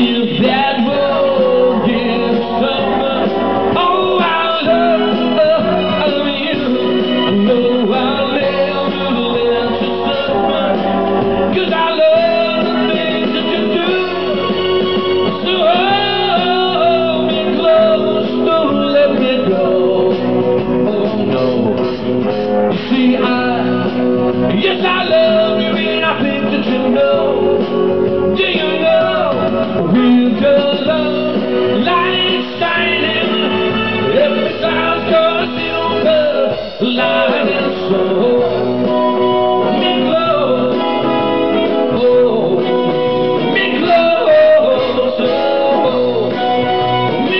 If that road gets summer, oh, I love you. I know I'll never let you suffer, 'cause I love the things that you do. So hold me close, don't let me go. Oh no. See, yes, I love you, and I think that you know. Do you know? We're just love, light shining, every cloud's got a silver lining. So hold me close, hold me close, hold me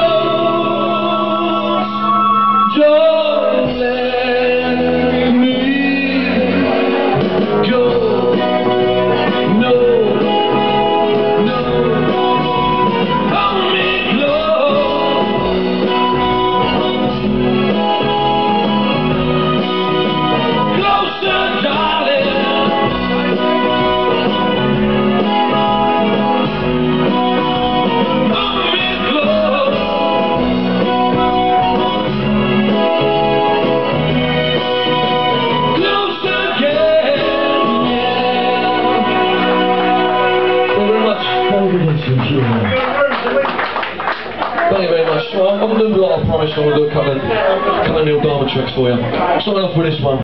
close. Don't let me go. Thank you very much. Well, I'm going to do a lot, I promise. I'm going to do a couple of Neil Diamond tricks for you. Starting off with this one.